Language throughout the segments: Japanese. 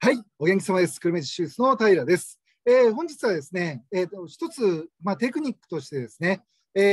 はい、お元気様です。久留米市手術の平です。本日はですね、一つ、テクニックとしてですね、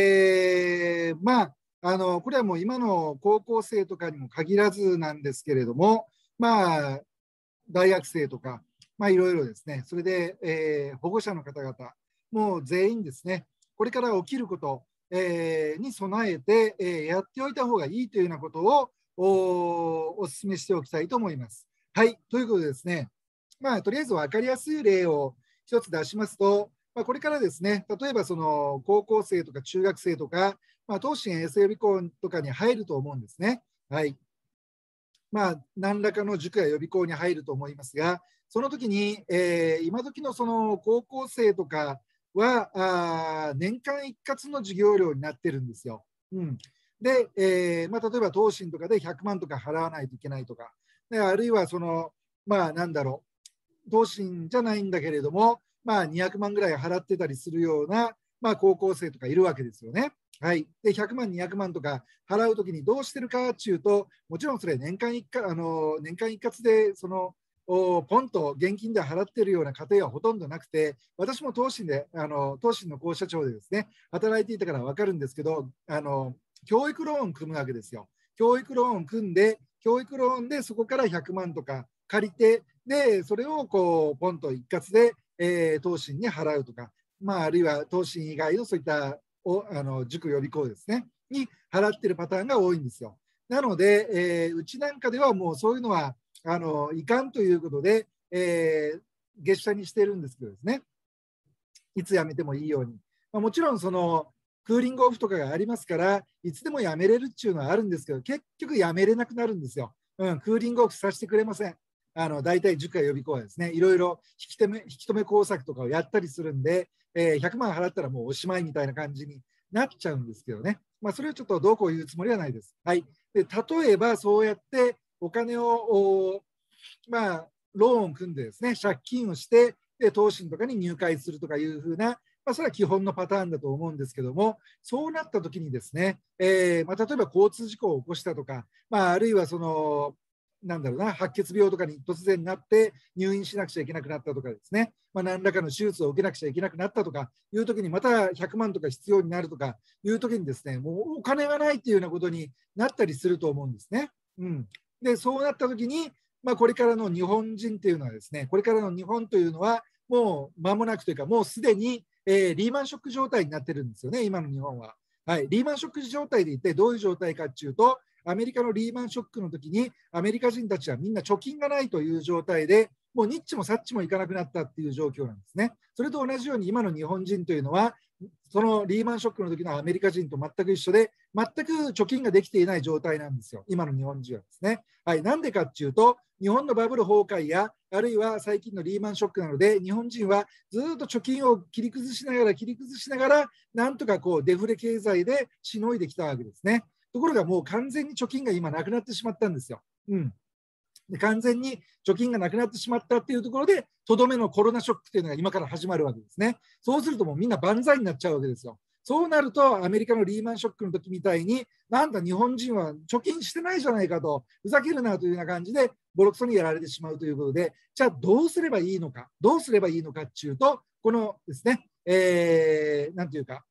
これはもう今の高校生とかにも限らずなんですけれども、大学生とか、いろいろですね、それで、保護者の方々、もう全員ですね、これから起きること、に備えて、やっておいた方がいいというようなことをお勧めしておきたいと思います。はい、ということでですね、とりあえず分かりやすい例を一つ出しますと、これからですね、例えばその高校生とか中学生とか、東進衛生予備校とかに入ると思うんですね。はい。何らかの塾や予備校に入ると思いますが、その時に、今時のその高校生とかは、年間一括の授業料になってるんですよ。で、例えば東進とかで100万とか払わないといけないとか、であるいはその、東進じゃないんだけれども、200万ぐらい払ってたりするような、高校生とかいるわけですよね。はい、で100万、200万とか払うときにどうしてるかっていうと、もちろんそれ年間一括でポンと現金で払っているような家庭はほとんどなくて、私も東進の校舎長でですね、働いていたから分かるんですけど、教育ローン組むわけですよ。教育ローン組んで、教育ローンでそこから100万とか借りて、でそれをこうポンと一括で、東進に払うとか、あるいは東進以外のそういった塾予備校ですね、に払ってるパターンが多いんですよ。なので、うちなんかではもうそういうのはいかんということで、月謝にしてるんですけどですね、いつ辞めてもいいように。もちろんそのクーリングオフとかがありますから、いつでも辞めれるっていうのはあるんですけど、結局辞めれなくなるんですよ。クーリングオフさせてくれません。大体塾や予備校はですね、いろいろ引き止め工作とかをやったりするんで、100万払ったらもうおしまいみたいな感じになっちゃうんですけどね。それをちょっとどうこう言うつもりはないです。はい。で、例えばそうやってお金を、ローンを組んでですね、借金をして、で、東進とかに入会するとかいうふうな、それは基本のパターンだと思うんですけども、そうなった時にですね、例えば交通事故を起こしたとか、あるいはその、白血病とかに突然なって入院しなくちゃいけなくなったとかですね、何らかの手術を受けなくちゃいけなくなったとかいう時に、また100万とか必要になるとかいう時にですね、もうお金がないっていうようなことになったりすると思うんですね。で、そうなった時に、これからの日本人というのはですね、これからの日本というのは、もう間もなくというか、もうすでに、リーマンショック状態になってるんですよね、今の日本は。はい、リーマンショック状態で一体どういう状態かっていうと、アメリカのリーマンショックの時にアメリカ人たちはみんな貯金がないという状態で、もうニッチもサッチもいかなくなったっていう状況なんですね。それと同じように今の日本人というのは、そのリーマンショックの時のアメリカ人と全く一緒で、全く貯金ができていない状態なんですよ、今の日本人はですね。はい、なんでかっていうと、日本のバブル崩壊や、あるいは最近のリーマンショックなので、日本人はずっと貯金を切り崩しながら、なんとかこうデフレ経済でしのいできたわけですね。ところがもう完全に貯金が今なくなってしまったんですよ。で完全に貯金がなくなってしまったっていうところで、とどめのコロナショックっていうのが今から始まるわけですね。そうするともうみんな万歳になっちゃうわけですよ。そうなるとアメリカのリーマンショックの時みたいに、なんだ日本人は貯金してないじゃないかと、ふざけるなというような感じでボロクソにやられてしまうということで、じゃあどうすればいいのかっていうと、このですね、なんていうか、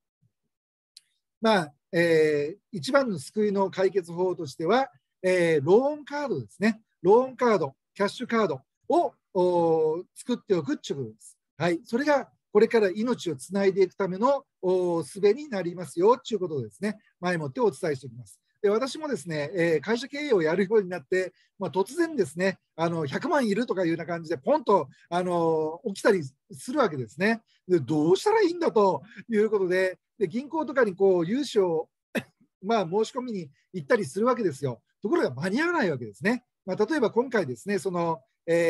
一番の救いの解決法としては、ローンカードですね。ローンカード、キャッシュカードを作っておくということです。はい。それがこれから命をつないでいくための術になりますよということをですね、前もってお伝えしておきます。で私もですね、会社経営をやるようになって、突然ですね、100万いるとかいうような感じで、ポンと起きたりするわけですね。でどうしたらいいんだということで、銀行とかにこう融資を申し込みに行ったりするわけですよ。ところが間に合わないわけですね。例えば今回ですね、その、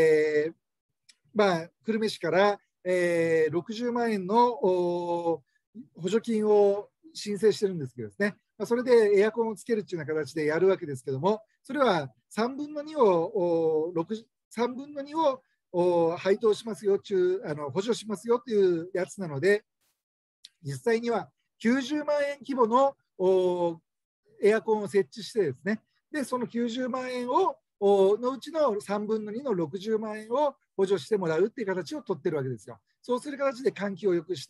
久留米市から、60万円の補助金を申請してるんですけどですね、それでエアコンをつけるというような形でやるわけですけども、それは3分の2を、3分の2を配当しますよ補助しますよというやつなので、実際には90万円規模のエアコンを設置してですね、でその90万円をのうちの3分の2の60万円を補助してもらうっていう形を取ってるわけですよ。そうする形で換気を良くして、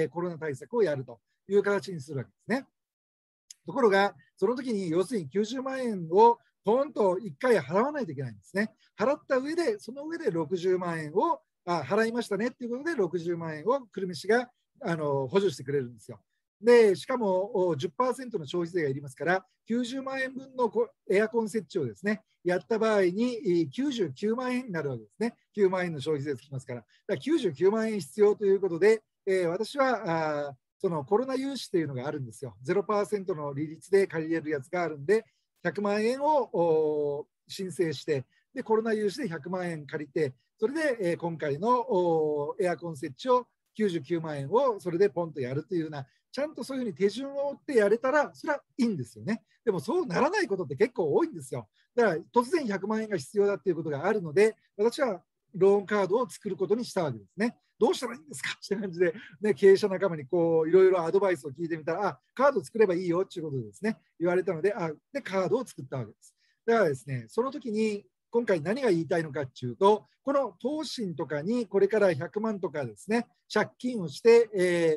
コロナ対策をやるという形にするわけですね。ところが、その時に要するに90万円をポンと1回払わないといけないんですね。払った上で、その上で60万円を払いましたねっていうことで、60万円を久留米市が補助してくれるんですよ。で、しかも10% の消費税がいりますから、90万円分のエアコン設置をですね、やった場合に99万円になるわけですね。9万円の消費税つきますから。だから99万円必要ということで、私はそのコロナ融資というのがあるんですよ。0% の利率で借りれるやつがあるんで、100万円を申請して、でコロナ融資で100万円借りて、それで今回のエアコン設置を99万円をそれでポンとやるというような、ちゃんとそういうふうに手順を追ってやれたら、それはいいんですよね。でもそうならないことって結構多いんですよ。だから突然100万円が必要だということがあるので、私はローンカードを作ることにしたわけですね。どうしたらいいんですかって感じで、ね、経営者仲間にこういろいろアドバイスを聞いてみたら、カード作ればいいよっていうことでですね、言われたので、でカードを作ったわけです。だからですね、その時に今回何が言いたいのかっていうと、この投信とかにこれから100万とかですね、借金をして、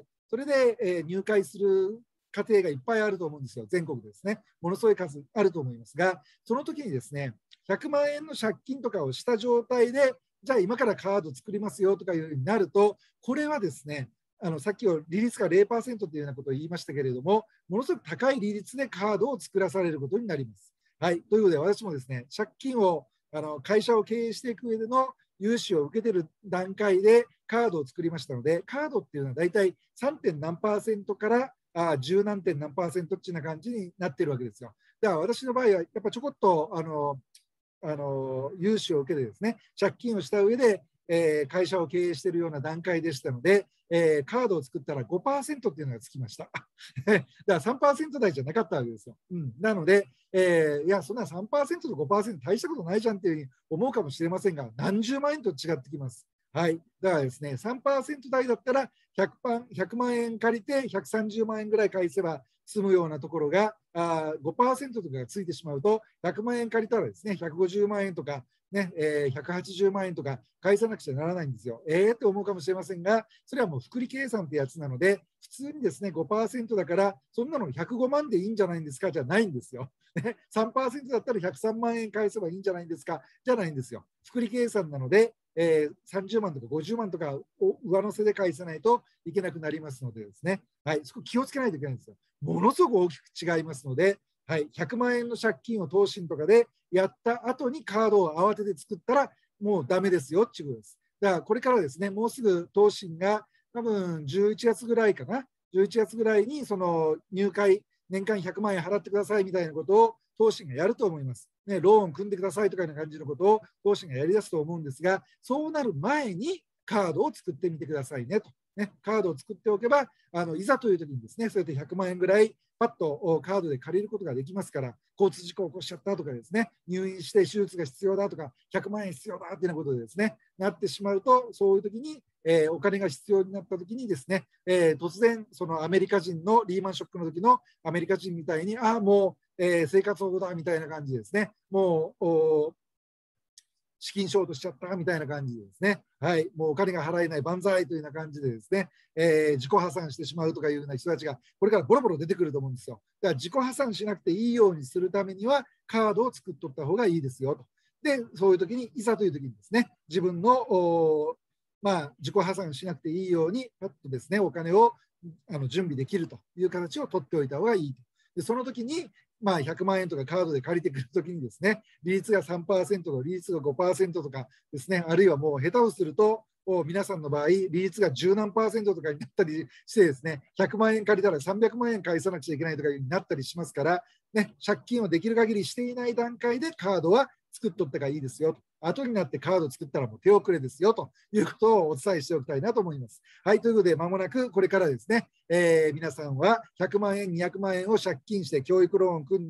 それで入会する家庭がいっぱいあると思うんですよ、全国ですね。ものすごい数あると思いますが、その時にですね、100万円の借金とかをした状態で、じゃあ今からカード作りますよとかいうふうになると、これはですね、さっき利率が 0% というようなことを言いましたけれども、ものすごく高い利率でカードを作らされることになります。はい、ということで、私もですね、借金を会社を経営していく上での融資を受けている段階でカードを作りましたので、カードっていうのは大体 3. 何%から10何点何%っていうような感じになっているわけですよ。だから私の場合はやっぱちょこっと融資を受けてですね、借金をした上で、会社を経営しているような段階でしたので、カードを作ったら 5% っていうのがつきました。だから 3% 台じゃなかったわけですよ。なので、いや、そんな 3% と 5% 大したことないじゃんっていうふうに思うかもしれませんが、何十万円と違ってきます。はい。だからですね、3% 台だったら100万円借りて130万円ぐらい返せば済むようなところが、5% とかがついてしまうと、100万円借りたらですね、150万円とか、ね180万円とか返さなくちゃならないんですよ。って思うかもしれませんが、それはもう複利計算ってやつなので、普通にですね、5% だから、そんなの105万でいいんじゃないんですかじゃないんですよ。3% だったら103万円返せばいいんじゃないんですかじゃないんですよ。複利計算なので、30万とか50万とかを上乗せで返さないといけなくなりますのでですね、はい、そこ気をつけないといけないんですよ。ものすごく大きく違いますので、はい、100万円の借金を投信とかでやった後にカードを慌てて作ったらもうダメですよっていうことです。だからこれからですね、もうすぐ投信が多分11月ぐらいかな、11月ぐらいにその入会、年間100万円払ってくださいみたいなことを投信がやると思います。ね、ローン組んでくださいとかいうような感じのことを投信がやり出すと思うんですが、そうなる前にカードを作ってみてくださいねと。ね、カードを作っておけば、いざという時にですね、そうやって100万円ぐらいパッとカードで借りることができますから、交通事故を起こしちゃったとかですね、入院して手術が必要だとか、100万円必要だっていうようなことでですね、なってしまうと、そういう時に、お金が必要になった時にですね、突然、そのアメリカ人のリーマンショックの時のアメリカ人みたいに、もう、生活保護だみたいな感じですね、もう、資金ショートしちゃったみたいな感じでですね、はい、もうお金が払えない万歳というような感じでですね、自己破産してしまうとかいうような人たちがこれからボロボロ出てくると思うんですよ。だから自己破産しなくていいようにするためにはカードを作っとった方がいいですよと。で、そういう時に、いざという時にですね、自分の自己破産しなくていいように、パッとですね、お金を準備できるという形を取っておいた方がいいと。で、その時に100万円とかカードで借りてくるときにですね、利率が 3% と利率が 5% とかですね、あるいはもう下手をすると、皆さんの場合、利率が10何%とかになったりしてですね、100万円借りたら300万円返さなくちゃいけないとかになったりしますから、ね、借金をできる限りしていない段階でカードは作っとった方がいいですよ。後になってカード作ったらもう手遅れですよということをお伝えしておきたいなと思います。はい、ということで、まもなくこれからですね、皆さんは100万円、200万円を借金して教育ローンを組んで、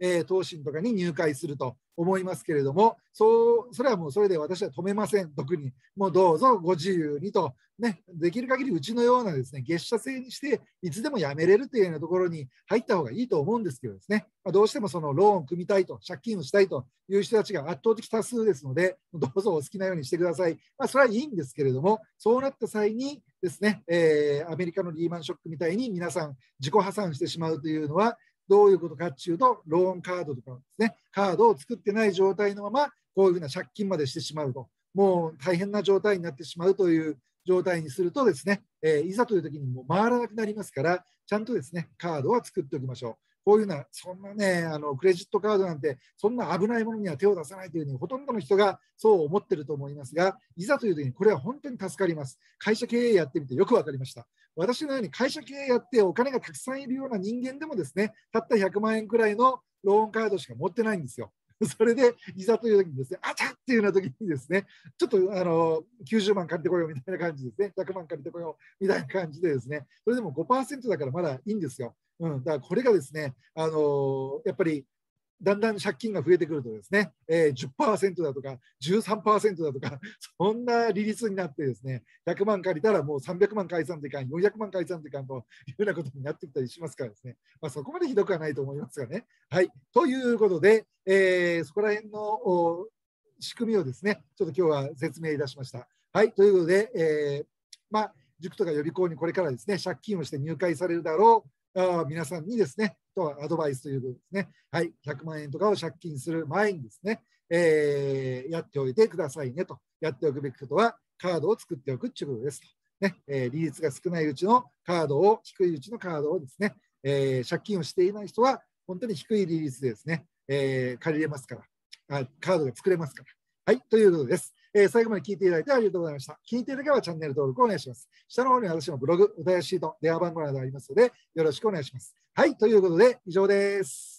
投信とかに入会すると思いますけれども、それはもうそれで私は止めません。特にもうどうぞご自由にと、ね、できる限りうちのようなですね、月謝制にしていつでも辞めれるというようなところに入った方がいいと思うんですけどですね、どうしてもそのローンを組みたいと、借金をしたいという人たちが圧倒的多数ですので、どうぞお好きなようにしてください。それはいいんですけれども、そうなった際にですね、アメリカのリーマンショックみたいに皆さん自己破産してしまうというのは、どういうことかっていうと、ローンカードとかですね、カードを作ってない状態のまま、こういうふうな借金までしてしまうと、もう大変な状態になってしまうという状態にするとですね、いざという時にもう回らなくなりますから、ちゃんとですね、カードは作っておきましょう。こういうような、そんなね、クレジットカードなんて、そんな危ないものには手を出さないというふうに、ほとんどの人がそう思ってると思いますが、いざという時にこれは本当に助かります。会社経営やってみてよく分かりました。私のように会社経営やってお金がたくさんいるような人間でもですね、たった100万円くらいのローンカードしか持ってないんですよ。それでいざという時にですね、あちゃっていうような時にですね、ちょっと90万借りてこようみたいな感じですね、100万借りてこようみたいな感じでですね、それでも 5% だからまだいいんですよ。だからこれがですね、やっぱりだんだん借金が増えてくるとですね、10% だとか13% だとか、そんな利率になってですね、100万借りたらもう300万返さんといかん、400万返さんといかんというようなことになってきたりしますからですね、そこまでひどくはないと思いますがね。はい、ということで、そこら辺の仕組みをですね、ちょっと今日は説明いたしました。はい、ということで、塾とか予備校にこれからですね、借金をして入会されるだろう皆さんにですね、アドバイスということですね、はい、100万円とかを借金する前にですね、やっておいてくださいねと、やっておくべきことは、カードを作っておくということですと、ね利率が少ないうちのカードを、低いうちのカードをですね、借金をしていない人は、本当に低い利率でですね、借りれますから、カードが作れますから。はい、ということです。最後まで聞いていただいてありがとうございました。気に入っていただければチャンネル登録をお願いします。下の方に私のブログ、お便りシート、電話番号などありますので、よろしくお願いします。はい、ということで以上です。